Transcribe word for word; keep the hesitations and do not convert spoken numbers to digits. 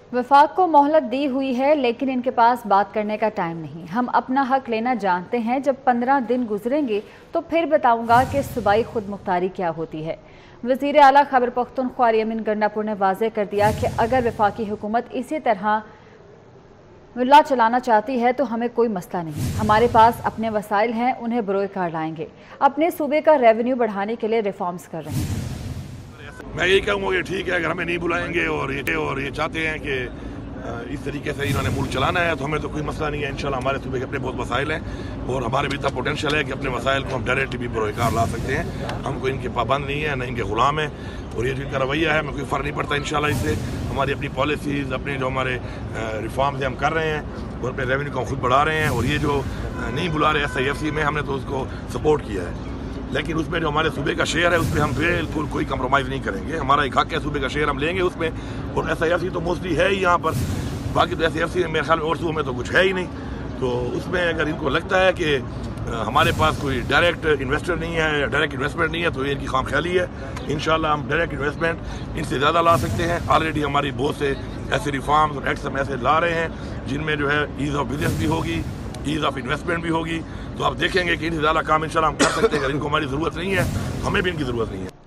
वफाक को मोहलत दी हुई है, लेकिन इनके पास बात करने का टाइम नहीं। हम अपना हक लेना जानते हैं। जब पंद्रह दिन गुजरेंगे तो फिर बताऊंगा कि सूबाई खुद मुख्तारी क्या होती है। वज़ीर आला खैबर पख्तूनख्वा यमीन गंडापुर ने वाज़ेह कर दिया कि अगर वफाकी हुकूमत इसी तरह मुल्ला चलाना चाहती है तो हमें कोई मसला नहीं। हमारे पास अपने वसाइल हैं, उन्हें बरोए कार लाएंगे। अपने सूबे का रेवेन्यू बढ़ाने के लिए रिफॉर्म्स कर रहे हैं। मैं यही कहूँगा कि ठीक है, अगर हमें नहीं बुलाएंगे और ये और ये चाहते हैं कि इस तरीके से इन्होंने मुल्क चलाना है तो हमें तो कोई मसला नहीं है। इंशाल्लाह हमारे सूबे के अपने बहुत वसाइल हैं और हमारे भी इतना पोटेंशियल है कि अपने वसाइल को हम डायरेक्टली भी बरोकार ला सकते हैं। हम कोई इनके पाबंद नहीं है, न इनके ग़ुलाम हैं। और ये जो इनका रवैया है हमें कोई फ़र्क नहीं पड़ता। इंशाल्लाह इससे हमारी अपनी पॉलिसीज़, अपने जो हमारे रिफॉर्म्स हम कर रहे हैं और अपने रेवेन्यू को हम खुद बढ़ा रहे हैं। और ये जो नहीं बुला रहे एस आई एफ सी में, हमने तो उसको सपोर्ट किया है, लेकिन उसमें जो हमारे सूबे का शेयर है उसमें हम बिल्कुल कोई कंप्रोमाइज़ नहीं करेंगे। हमारा एक हक है, सूबे का शेयर हम लेंगे उसमें। और एस आई एफ सी तो मोस्टली है ही यहाँ पर, बाकी तो एस आई एफ सी मेरे ख्याल में और सूबों में तो कुछ है ही नहीं। तो उसमें अगर इनको लगता है कि हमारे पास कोई डायरेक्ट इन्वेस्टर नहीं है या डायरेक्ट इन्वेस्टमेंट नहीं है तो ये इनकी खाम ख्याली है। इंशाल्लाह हम डायरेक्ट इन्वेस्टमेंट इनसे ज़्यादा ला सकते हैं। ऑलरेडी हमारी बहुत से ऐसे रिफॉर्म्स और एक्ट्स हम ऐसे ला रहे हैं जिनमें जो है ईज़ ऑफ बिजनेस भी होगी, ईज़ ऑफ इन्वेस्टमेंट भी होगी। तो आप देखेंगे कि इनसे ज़्यादा काम इंशाल्लाह हम कर सकते हैं। अगर इनको हमारी ज़रूरत नहीं है तो हमें भी इनकी ज़रूरत नहीं है।